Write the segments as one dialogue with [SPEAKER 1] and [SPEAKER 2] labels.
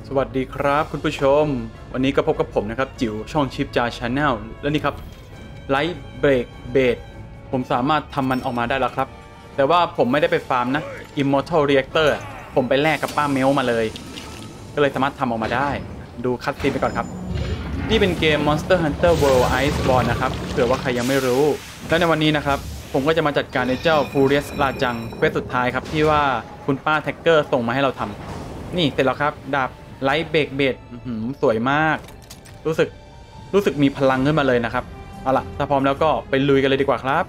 [SPEAKER 1] สวัสดีครับคุณผู้ชมวันนี้ก็พบกับผมนะครับจิ๋วช่องชิปจาชาแนลและนี่ครับไลท์เบรกเบดผมสามารถทำมันออกมาได้แล้วครับแต่ว่าผมไม่ได้ไปฟาร์มนะ Immortal Reactor ผมไปแลกกับป้าเมลมาเลยก็เลยสามารถทำออกมาได้ดูคัตซีนไปก่อนครับนี่เป็นเกม Monster Hunter World Iceborne นะครับเผื่อว่าใครยังไม่รู้และในวันนี้นะครับผมก็จะมาจัดการในเจ้า Furious ราจังเควสสุดท้ายครับที่ว่าคุณป้าแท็กเกอร์ส่งมาให้เราทำนี่เสร็จแล้วครับดาบไลท์เบรกเบดสวยมากรู้สึกมีพลังขึ้นมาเลยนะครับเอาล่ะถ้าพร้อมแล้วก็ไปลุยกันเลยดีกว่าครับ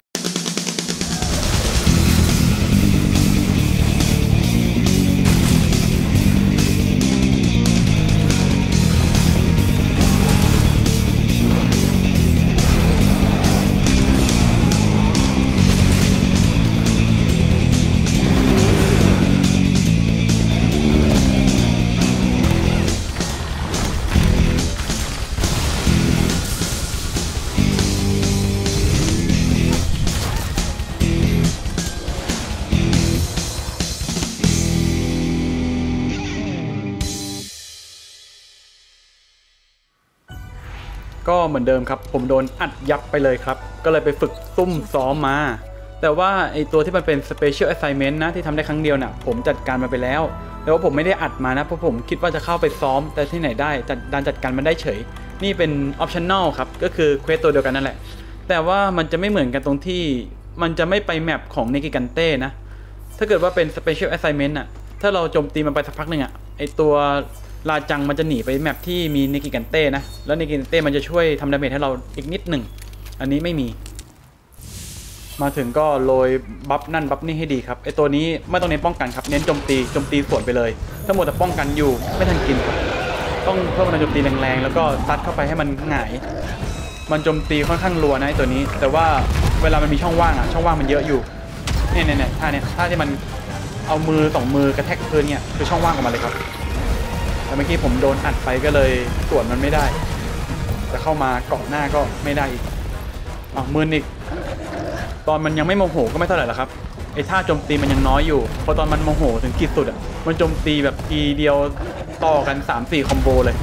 [SPEAKER 1] ก็เหมือนเดิมครับผมโดนอัดยับไปเลยครับก็เลยไปฝึกซุ่มซ้อมมาแต่ว่าไอตัวที่มันเป็น Special Assignment นะที่ทำได้ครั้งเดียวน่ะผมจัดการมาไปแล้วแต่ว่าผมไม่ได้อัดมานะเพราะผมคิดว่าจะเข้าไปซ้อมแต่ที่ไหนได้จัดการมันได้เฉยนี่เป็น Optional ครับก็คือเควสตัวเดียวกันนั่นแหละแต่ว่ามันจะไม่เหมือนกันตรงที่มันจะไม่ไปแมปของเนกิกันเต้นะถ้าเกิดว่าเป็น Special Assignment อ่ะถ้าเราโจมตีมันไปสักพักหนึ่งอ่ะไอตัวราจังมันจะหนีไปแมปที่มีเนกิกันเต้นะแล้วเนกิกันเต้มันจะช่วยทำดาเมจให้เราอีกนิดหนึ่งอันนี้ไม่มีมาถึงก็โรยบัฟนั่นบัฟนี่ให้ดีครับไอตัวนี้ไม่ต้องเน้นป้องกันครับเน้นโจมตีสวนไปเลยถ้าหมดแต่ป้องกันอยู่ไม่ทันกินครับต้องเพิ่มพลังโจมตีแรงๆแล้วก็ซัดเข้าไปให้มันหงายมันโจมตีค่อนข้างรัวนะไอตัวนี้แต่ว่าเวลามันมีช่องว่างช่องว่างมันเยอะอยู่เนี่ยท่าที่มันเอามือ2 มือกระแทกพื้นเนี่ยคือช่องว่างออกมาเลยครับแต่เมื่อกี้ผมโดนอัดไปก็เลยสวนมันไม่ได้จะเข้ามาเกาะหน้าก็ไม่ได้อีกมืออีกตอนมันยังไม่โมโหก็ไม่เท่าไหร่หรอกครับไอ้ท่าโจมตีมันยังน้อยอยู่พอตอนมันโมโหถึงขีดสุดอ่ะมันโจมตีแบบทีเดียวต่อกัน 3-4 คอมโบเลย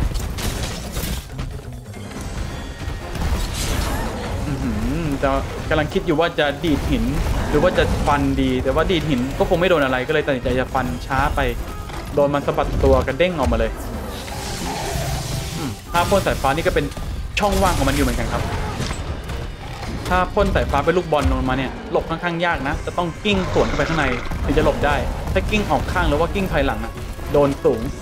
[SPEAKER 1] แต่กำลังคิดอยู่ว่าจะดีดหินหรือว่าจะฟันดีแต่ว่าดีดหินก็คงไม่โดนอะไรก็เลยตัดสินใจจะฟันช้าไปโดนมันสะบัดตัวกระเด้งออกมาเลยถ้าพ่นสายฟ้านี่ก็เป็นช่องว่างของมันอยู่เหมือนกันครับถ้าพ่นสายฟ้าเป็นลูกบอลลงมาเนี่ยหลบค่อนข้างยากนะจะต้องกิ้งสวนเข้าไปข้างในถึงจะหลบได้ถ้ากิ้งออกข้างหรือว่ากิ้งถอยหลังอะโดนสูง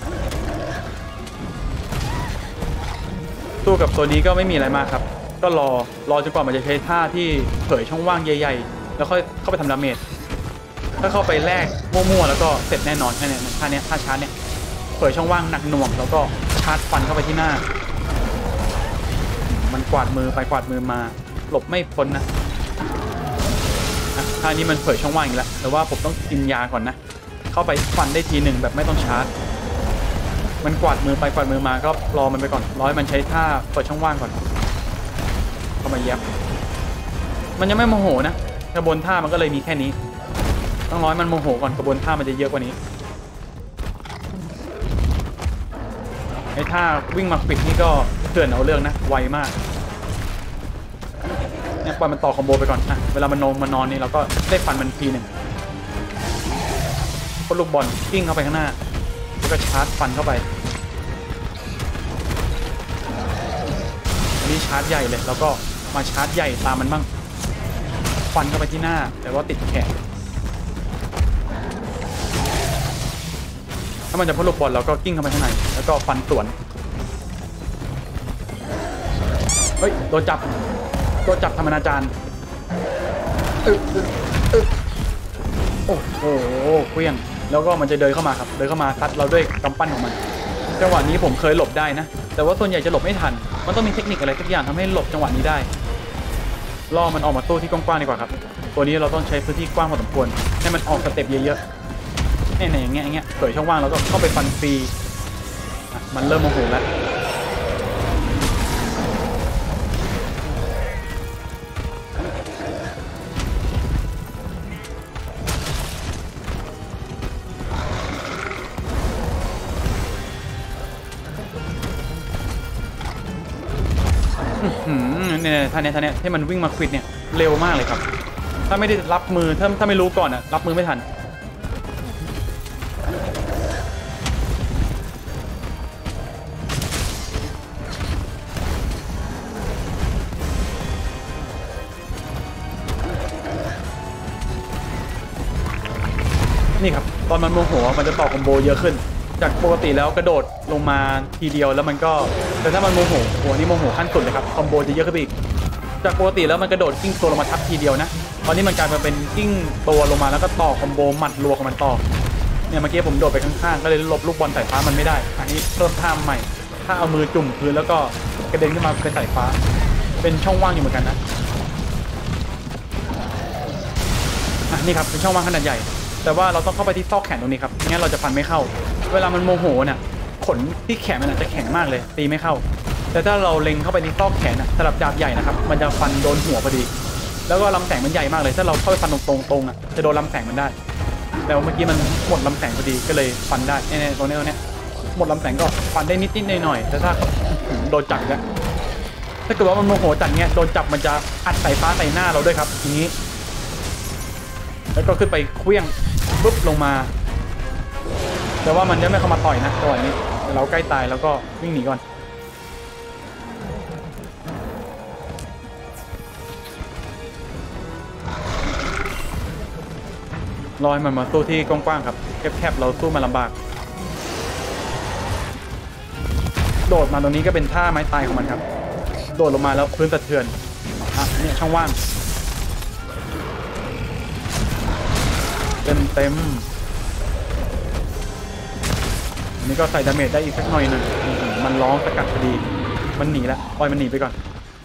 [SPEAKER 1] สู้กับตัวนี้ก็ไม่มีอะไรมากครับก็รอจนกว่ามันจะใช้ท่าที่เผยช่องว่างใหญ่ๆแล้วค่อยเข้าไปทำดาเมจถ้าเข้าไปแลกมั่วๆแล้วก็เสร็จแน่นอนแค่นี้ท่าชาร์จเนี่ยเผยช่องว่างหนักหน่วงแล้วก็ชาร์จฟันเข้าไปที่หน้ามันกวาดมือไปกวาดมือมาหลบไม่พ้นนะท่านี้มันเผยช่องว่างอีกแล้วแต่ว่าผมต้องกินยาก่อนนะเข้าไปฟันได้ทีหนึ่งแบบไม่ต้องชาร์จมันกวาดมือไปกวาดมือมาก็รอมันไปก่อนรอให้มันใช้ท่าเปิดช่องว่างก่อนเข้ามาแยบมันยังไม่โมโหนะกระบวนท่ามันก็เลยมีแค่นี้ต้องร้อยมันโมโหก่อนกระบวนท่ามันจะเยอะกว่านี้ไอ้ท่าวิ่งมาปิดนี่ก็เถื่อนเอาเรื่องนะไวมากเนี่ยปล่อยมันต่อคอมโบไปก่อนเวลามันนอนนี่เราก็ได้ฟันมันทีหนึ่งพอลูกบอลกิ้งเข้าไปข้างหน้าแล้วก็ชาร์จฟันเข้าไปอันนี้ชาร์จใหญ่เลยแล้วก็มาชาร์จใหญ่ตามมันบ้างฟันเข้าไปที่หน้าแต่ว่าติดแขนถ้ามันจะพ่นลูกบอลเราก็กิ้งเข้าไปข้างในแล้วก็ฟันสวนเฮ้ยโดนจับทำอนาจารโอ้โหเคลี้ยงแล้วก็มันจะเดินเข้ามาครับเดินเข้ามาซัดเราด้วยกำปั้นของมันจังหวะนี้ผมเคยหลบได้นะแต่ว่าส่วนใหญ่จะหลบไม่ทันมันต้องมีเทคนิคอะไรสักอย่างทำให้หลบจังหวะนี้ได้ล่อมันออกมาตู้ที่กว้างๆดีกว่าครับตัวนี้เราต้องใช้พื้นที่กว้างพอสมควรให้มันออกสเต็ปเยอะๆเนี่ยอย่างเงี้ยเปิดช่องว่างแล้วก็เข้าไปฟันฟรีมันเริ่มโมโหแล้ว ถเนี่ยท่านี้ที่มันวิ่งมาควิดเนี่ยเร็วมากเลยครับถ้าไม่ได้รับมือถ้าไม่รู้ก่อนอะรับมือไม่ทันนี่ครับตอนมันโมโหมันจะต่อคอมโบเยอะขึ้นจากปกติแล้วกระโดดลงมาทีเดียวแล้วมันก็แต่ถ้ามันโมโหนี่โมโหขั้นสุดเลยครับคอมโบจะเยอะขึ้นไปอีกจากปกติแล้วมันกระโดดกิ้งตัวลงมาทับทีเดียวนะตอนนี้มันกลายมาเป็นกิ้งตัวลงมาแล้วก็ต่อคอมโบหมัดรัวของมันต่อเนี่ยเมื่อกี้ผมโดดไปข้างๆก็เลยลบลูกบอลสายฟ้ามันไม่ได้อันนี้เพิ่มท่าใหม่ถ้าเอามือจุ่มพื้นแล้วก็กระเด็นขึ้นมาเป็นสายฟ้าเป็นช่องว่างอยู่เหมือนกันนะนี่ครับเป็นช่องว่างขนาดใหญ่แต่ว่าเราต้องเข้าไปที่ซอกแขนตรงนี้ครับไม่งั้นเราจะฟันไม่เข้าเวลามันโมโหเนี่ยขนที่แขนมันจะแข็งมากเลยตีไม่เข้าแต่ถ้าเราเล็งเข้าไปที่ซอกแขนสลับดาบใหญ่นะครับมันจะฟันโดนหัวพอดีแล้วก็ลำแสงมันใหญ่มากเลยถ้าเราเข้าไปฟันตรงๆจะโดนลำแสงมันได้แล้วเมื่อกี้มันหมดลำแสงพอดีก็เลยฟันได้เนี่ยตรงนี้หมดลำแสงก็ฟันได้นิดๆหน่อยๆแต่ถ้าโดนจับแล้วถ้าเกิดว่ามันโมโหจัดเนี่ยโดนจับมันจะอัดสายฟ้าใส่หน้าเราด้วยครับอย่างนี้แล้วก็ขึ้นไปเคลี้ยงปุ๊บลงมาแต่ว่ามันจะไม่เข้ามาต่อยนะจังหวะนี้เราใกล้ตายแล้วก็วิ่งหนีก่อนรอให้มันมาสู้ที่กว้างๆครับแคบๆเราสู้มันลำบากโดดมาตรงนี้ก็เป็นท่าไม้ตายของมันครับโดดลงมาแล้วพื้นสะเทือนเนี่ยช่องว่างเต็มนี่ก็ใส่ดาเมจได้อีกสักหน่อยหนึ่งมันร้องสกัดพอดีมันหนีแล้วปล่อยมันหนีไปก่อน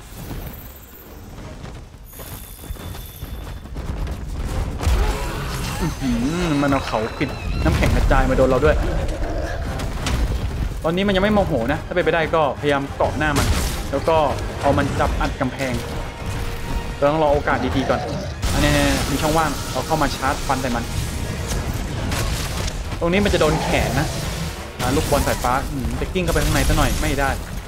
[SPEAKER 1] มันเอาเขาปิดน้ำแข็งกระจายมาโดนเราด้วยตอนนี้มันยังไม่โมโหนะถ้าเป็นไปได้ก็พยายามเกาะหน้ามันแล้วก็เอามันจับอัดกำแพงเราต้องรอโอกาสดีๆก่อนอันนี้มีช่องว่างเราเข้ามาชาร์จฟันใส่มันตรงนี้มันจะโดนแขนนะลูกบอลสายฟ้าจะกิ้งเข้าไปข้างในซะหน่อยไม่ได้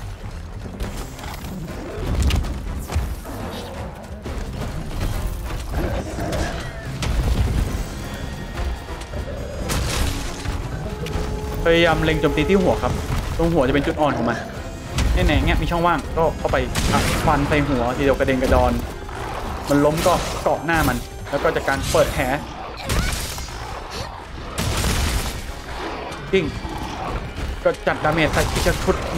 [SPEAKER 1] พยายามเล็งโจมตีที่หัวครับตรงหัวจะเป็นจุดอ่อนของมันแน่ๆเงี้ยมีช่องว่างก็เข้าไปฟันใส่หัวทีเดียวกระเด็นกระดอนมันล้มก็เกาะหน้ามันแล้วก็จากการเปิดแผลกิ้งก็จัดดาเมจใส่ที่จะชุด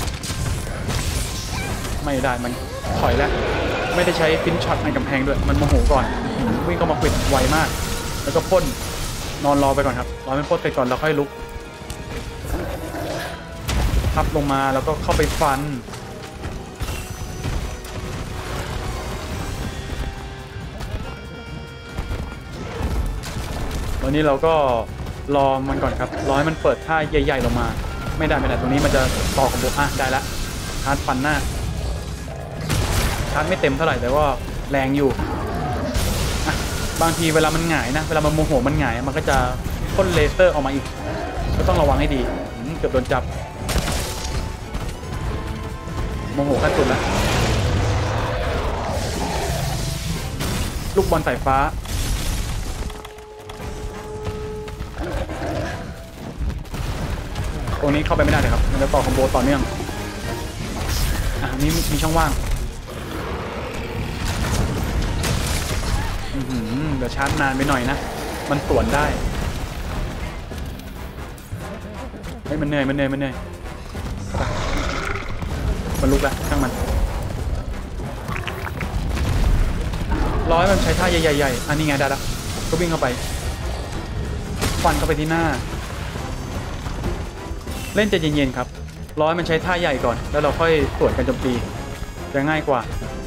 [SPEAKER 1] ไม่ได้มันถอยแล้วไม่ได้ใช้ฟินช็อตในกำแพงด้วยมันโมโหก่อนวิ่งเข้ามาปิดไวมากแล้วก็พ่นนอนรอไปก่อนครับรอให้พ่นไปก่อนแล้วค่อยลุกทับลงมาแล้วก็เข้าไปฟันตอนนี้เราก็รอมันก่อนครับรอให้มันเปิดท่าใหญ่ๆลงมาไม่ได้ตรงนี้มันจะต่อของบุกได้ละชาร์จฟันหน้าชาร์จไม่เต็มเท่าไหร่แต่ว่าแรงอยู่บางทีเวลามันหงายนะเวลามันโมโหมันหงายมันก็จะพ่นเลเซอร์ออกมาอีกก็ต้องระวังให้ดีเกือบโดนจับโมโหขั้นสุดแล้วลูกบอลสายฟ้าตรงนี้เข้าไปไม่ได้เลยครับมันจะต่อคอมโบต่อเนื่องนี่มีช่องว่างเดี๋ยวชาร์จนานไปหน่อยนะมันสวนได้มันเหนื่อยมันลุกแล้วช่างมันร้อยมันใช้ท่าใหญ่ๆอันนี้ไงได้ละก็วิ่งเข้าไปฟันเข้าไปที่หน้าเล่นใจเย็นๆครับร้อยมันใช้ท่าใหญ่ก่อนแล้วเราค่อยสวนกันโจมตีจะง่ายกว่า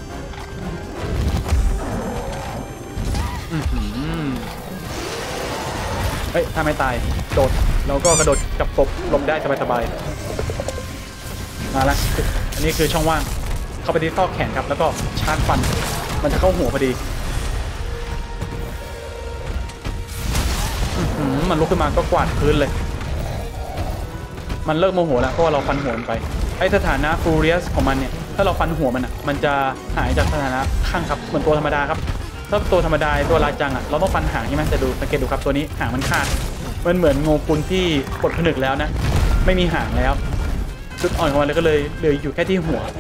[SPEAKER 1] ถ้าไม่ตายโดดเราก็กระโดดกับกบหลบได้สบายๆมาแล้วอันนี้คือช่องว่างเข้าไปที่ซอกแขนครับแล้วก็ชาร์จฟันมันจะเข้าหัวพอดีมันลุกขึ้นมาก็กวาดพื้นเลยมันเลิกโมโหแล้วเพราะว่าเราฟันหัวมันไปไอ้สถานะฟูเรียสของมันเนี่ยถ้าเราฟันหัวมันอ่ะมันจะหายจากสถานะข้างครับเหมือนตัวธรรมดาครับถ้าตัวธรรมดาตัวราจังอ่ะเราต้องฟันหางใช่ไหมแต่ดูสังเกตดูครับตัวนี้หางมันขาดมันเหมือนโงกุลที่ปลดผนึกแล้วนะไม่มีหางแล้วจุดอ่อนของมันเลยก็เลยเหลืออยู่แค่ที่หัว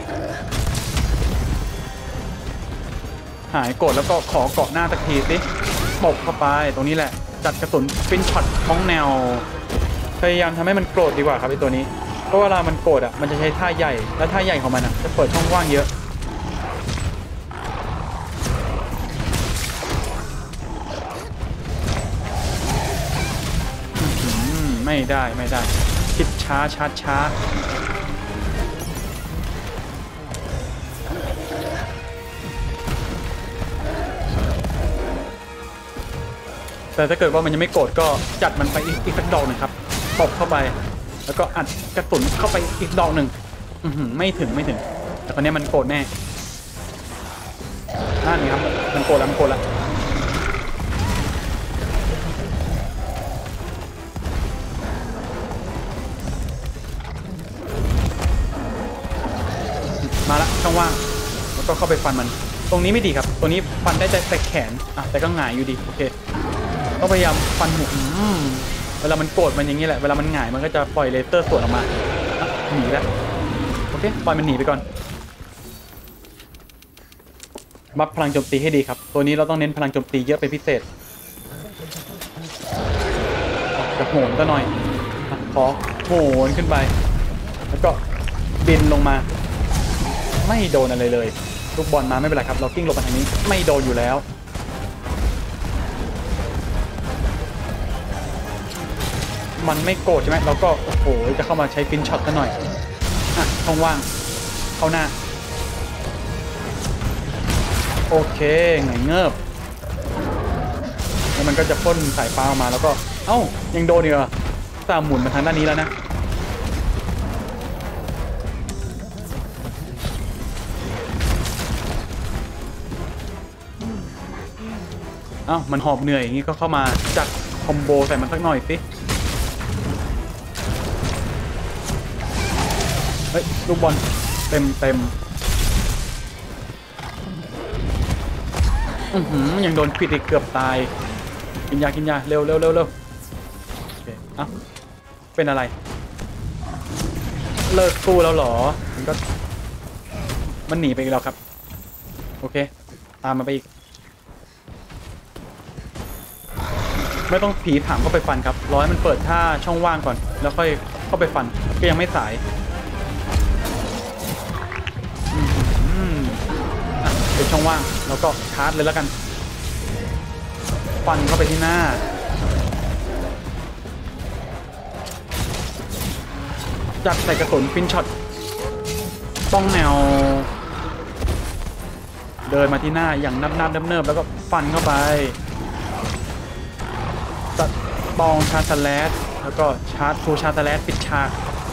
[SPEAKER 1] หายโกรธแล้วก็ขอเกาะหน้าตะทีสิตบเข้าไปตรงนี้แหละจัดกระสุนฟินช็อตท้องแนวพยายามทำให้มันโกรธดีกว่าครับไอตัวนี้เพราะเวลามันโกรธอ่ะมันจะใช้ท่าใหญ่และท่าใหญ่ของมันอ่ะจะเปิดช่องว่างเยอะไม่ได้คิดช้าแต่ถ้าเกิดว่ามันยังไม่โกรธก็จัดมันไปอีกสักดอกหนึ่งครับตบเข้าไปแล้วก็อัดกระสุนเข้าไปอีกดอกหนึ่งไม่ถึงแต่ตอนนี้มันโกรธแน่นั่นครับมันโกรธแล้วมาละช่องว่างแล้วก็เข้าไปฟันมันตรงนี้ไม่ดีครับตรงนี้ฟันได้แต่แขนแต่ก็หงายอยู่ดีโอเคต้องพยายามฟันหัวเวลามันโกรธมันอย่างนี้แหละเวลามันหงายมันก็จะปล่อยเลเซอร์สวนออกมาหนีแล้วโอเคปล่อยมันหนีไปก่อนบัฟพลังโจมตีให้ดีครับตัวนี้เราต้องเน้นพลังโจมตีเยอะเป็นพิเศษจะโหนก็หน่อยขอโหนขึ้นไปแล้วก็บินลงมาไม่โดนอะไรเลยลูกบอลมาไม่เป็นไรครับเรากิ้งหลบมาทางนี้ไม่โดนอยู่แล้วมันไม่โกรธใช่ไหมเราก็โอ้โหจะเข้ามาใช้ฟินช็อตกันหน่อยช่องว่างเข้าหน้าโอเคไงเงิบแล้วมันก็จะพ่นสายฟ้าออกมาแล้วก็ยังโดนอีกเหรอตามหมุนมาทางด้านนี้แล้วนะมันหอบเหนื่อยอย่างนี้ก็เข้ามาจัดคอมโบใส่มันสักหน่อยสิเฮ้ยลูกบอลเต็มยังโดนควิดอีกเกือบตายกินยาเร็วโอเคเป็นอะไรเลิกสู้แล้วหรอมันหนีไปอีกแล้วครับโอเคตามมาไปอีกไม่ต้องผีถามเข้าไปฟันครับรอให้มันเปิดท่าช่องว่างก่อนแล้วค่อยเข้าไปฟันก็ยังไม่สายเป็นช่องว่างแล้วก็ชาร์จเลยแล้วกันฟันเข้าไปที่หน้าจัดใส่กระสุนฟินช็อตต้องแนวเดินมาที่หน้าอย่างเนิบแล้วก็ฟันเข้าไปตัดบองชาร์จสแลชแล้วก็ชาร์จฟูชาร์จสแลชปิดฉาก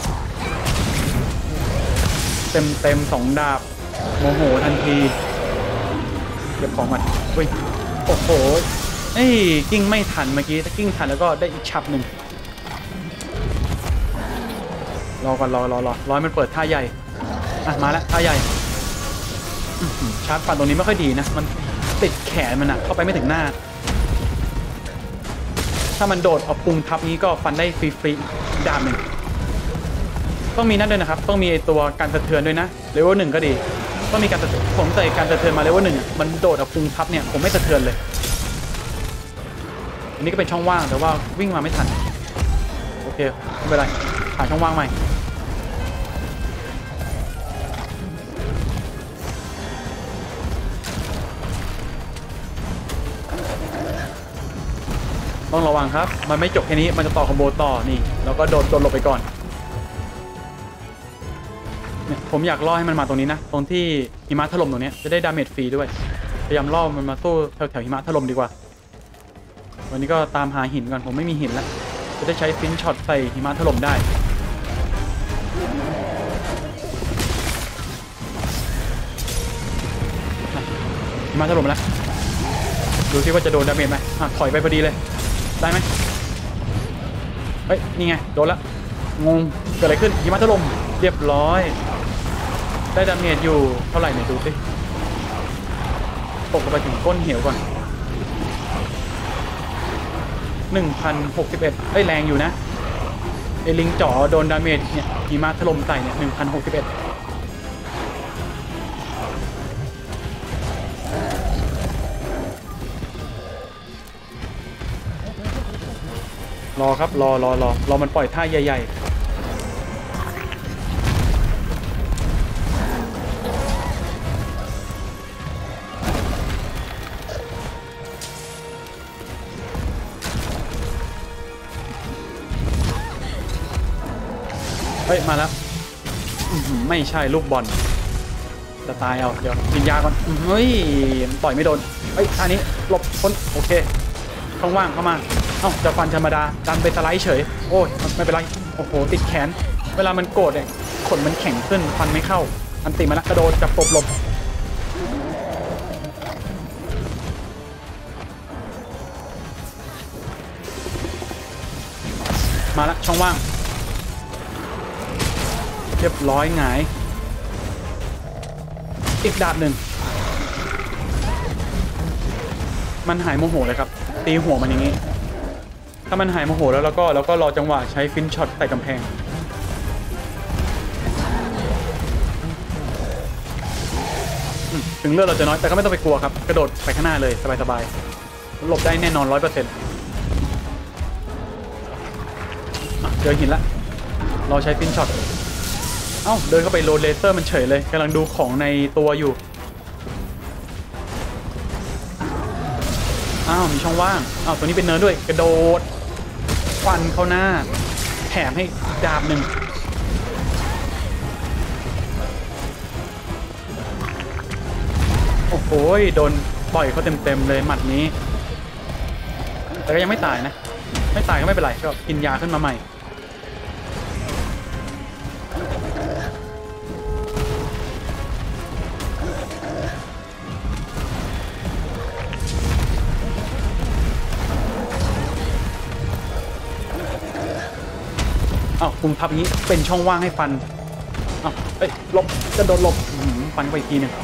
[SPEAKER 1] เต็ม2 ดาบโมโหทันทีเก็บของมันโอ้โหกิ้งไม่ทันเมื่อกี้ถ้ากิ้งทันแล้วก็ได้อีกฉับหนึ่งรอก่อนรอมันเปิดท่าใหญ่มาแล้วท่าใหญ่ชาร์จฟันตรงนี้ไม่ค่อยดีนะมันติดแขนมันเข้าไปไม่ถึงหน้าถ้ามันโดดเอาพุงทับนี้ก็ฟันได้ฟรีดาบหนึ่งต้องมีนั่นด้วยนะครับต้องมีตัวการสะเทือนด้วยนะเลเวล 1ก็ดีต้องมีการสะเทือนผมใส่การสะเทือนมาเลเวล 1มันโดดเอาพุงทับเนี่ยผมไม่สะเทือนเลยอันนี้ก็เป็นช่องว่างแต่ว่าวิ่งมาไม่ทันโอเคไม่เป็นไรหาช่องว่างใหม่ต้องระวังครับมันไม่จบแค่นี้มันจะต่อคอมโบต่อนี่แล้วก็โดนหลบไปก่อนเนี่ยผมอยากล่อให้มันมาตรงนี้นะตรงที่หิมะถล่มตรงนี้จะได้ดาเมจฟรีด้วยพยายามล่อมันมาสู้แถวหิมะถล่มดีกว่าวันนี้ก็ตามหาหินก่อนผมไม่มีหินแล้วจะได้ใช้ฟินช็อตใส่หิมะถล่มได้หิมะถล่มแล้วดูซิว่าจะโดนดาเมจไหมถอยไปพอดีเลยได้ไหมเฮ้ยนี่ไงโดนละงงเกิดอะไรขึ้นหิมะถล่มเรียบร้อยได้ดาเมจอยู่เท่าไหร่เนี่ยดูสิตกลงไปถึงก้นเหวก่อน1061เอ้ยแรงอยู่นะไอ้ลิงจ๋อโดนดาเมจเนี่ยหิมะถล่มใส่เนี่ย1061รอครับรอมันปล่อยท่าใหญ่ๆเฮ้ยมาแล้วไม่ใช่ลูกบอลจะตายเอาเดี๋ยวกินยาก่อนเฮ้ยต่อยไม่โดนเฮ้ยท่านี้หลบพ้นโอเคช่องว่างเข้ามาเอ้าจะฟันธรรมดาดันไปสไลด์เฉยโอ้ยไม่เป็นไรโอ้โหติดแขนเวลามันโกรธเนี่ยขนมันแข็งขึ้นฟันไม่เข้าอันติมาแล้วกระโดดจับตบหลบมาแล้วช่องว่างเรียบร้อยหงายอีกดาบหนึ่งมันหายโมโหเลยครับตีหัวมันอย่างนี้ถ้ามันหายโมโหแล้วเราก็รอจังหวะใช้ฟินช็อตใส่กำแพงถึงเลือดเราจะน้อยแต่ก็ไม่ต้องไปกลัวครับกระโดดไปข้างหน้าเลยสบายๆหลบได้แน่นอน 100%เจอหินละเราใช้ฟินช็อตเอ้าเดินเข้าไปโรดเลเซอร์มันเฉยเลยกำลังดูของในตัวอยู่อ้าวมีช่องว่างอ้าวตัวนี้เป็นเนิร์ดด้วยกระโดดฟันเข้าหน้าแถมให้ดาบหนึ่งโอ้โหโดนต่อยเขาเต็มเลยหมัดนี้แต่ก็ยังไม่ตายนะไม่ตายก็ไม่เป็นไรก็กินยาขึ้นมาใหม่อ้าวปุ่มพับนี้เป็นช่องว่างให้ฟันอ้าวเอ้ยหลบจะโดนหลบฟันไปอีกทีหนึ่ง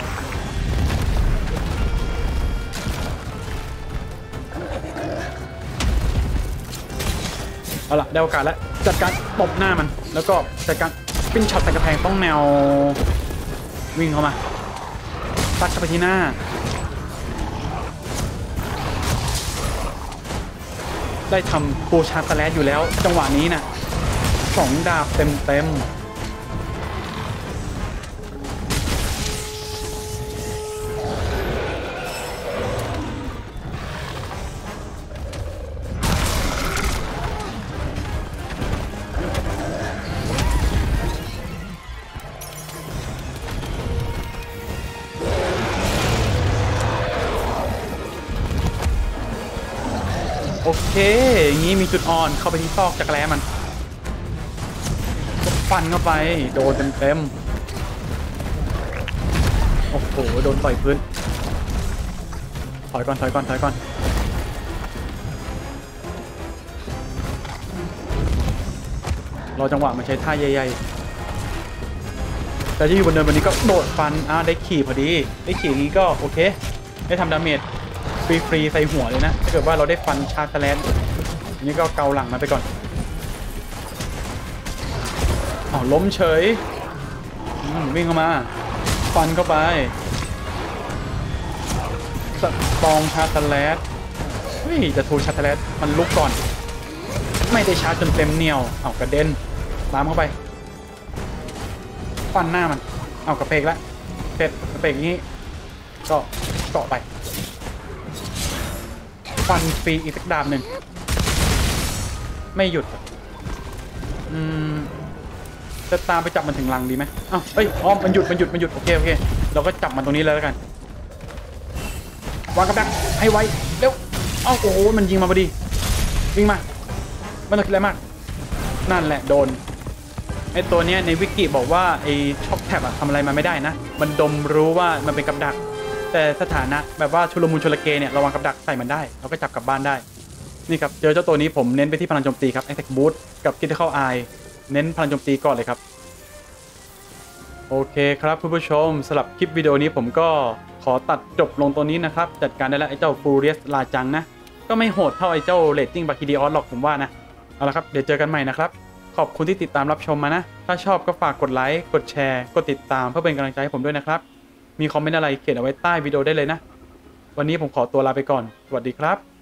[SPEAKER 1] เอาล่ะได้โอกาสแล้วจัดการตบหน้ามันแล้วก็จัดการปิ้นช็อตใส่กระแพงต้องแนววิ่งเข้ามาตัดเข้าไปที่หน้าได้ทำปูชาร์ตแลสอยู่แล้วจังหวะนี้นะ2 ดาบเต็มโอเคอย่างนี้มีจุดอ่อนเข้าไปที่ซอกจักรแร้มันฟันเข้าไปโดนเต็มโอ้โหโดนต่อยพื้นถอยก่อนรอจังหวะมันใช้ท่าใหญ่ๆแต่ที่อยู่บนเนินวันนี้ก็โดดฟันได้ขี่พอดีได้ขี่อย่างนี้ก็โอเคได้ทำดาเมจฟรีใส่หัวเลยนะถ้าเกิดว่าเราได้ฟันชาร์จแลนอันนี้ก็เกาหลังมาไปก่อนล้มเฉยวิ่งเข้ามาฟันเข้าไปสตองชาร์จแลนเฮ้ยจะทูชาร์จแลนมันลุกก่อนไม่ได้ชาร์จจนเต็มเหนียวกระเด็นตามเข้าไปฟันหน้ามันกระเพกแล้วกระเพกนี้ก็เกาะไปฟันฟรีอีกสักดาบหนึ่งไม่หยุดจะตามไปจับมันถึงรังดีไหมเอ้ยมันหยุดโอเคเราก็จับมันตรงนี้เลยแล้วกันวางกับดักให้ไวเร็วโอ้โหมันยิงมาพอดีวิ่งมาไม่ต้องคิดอะไรมากนั่นแหละโดนไอตัวเนี้ยในวิกิบอกว่าไอช็อคแท็บทำอะไรมาไม่ได้นะมันดมรู้ว่ามันเป็นกับดักแต่สถานะแบบว่าชุลมุนชุลเกเนี่ยระวังกับดักใส่มันได้เราก็จับกลับบ้านได้นี่ครับเจอเจ้าตัวนี้ผมเน้นไปที่พลังโจมตีครับ Attack Boost กับ Critical Eye เน้นพลังโจมตีก่อนเลยครับโอเคครับคุณผู้ชมสำหรับคลิปวิดีโอนี้ผมก็ขอตัดจบลงตัวนี้นะครับจัดการได้แล้วไอ้เจ้าฟูเรียสลาจังนะก็ไม่โหดเท่าไอ้เจ้าเรตติ้งบาคิดิออสหรอกผมว่านะเอาละครับเดี๋ยวเจอกันใหม่นะครับขอบคุณที่ติดตามรับชมมานะถ้าชอบก็ฝากกดไลค์กดแชร์กดติดตามเพื่อเป็นกำลังใจให้ผมด้วยนะครับมีคอมเมนต์อะไรเขียนเอาไว้ใต้วิดีโอได้เลยนะวันนี้ผมขอตัวลาไปก่อนสวัสดีครับ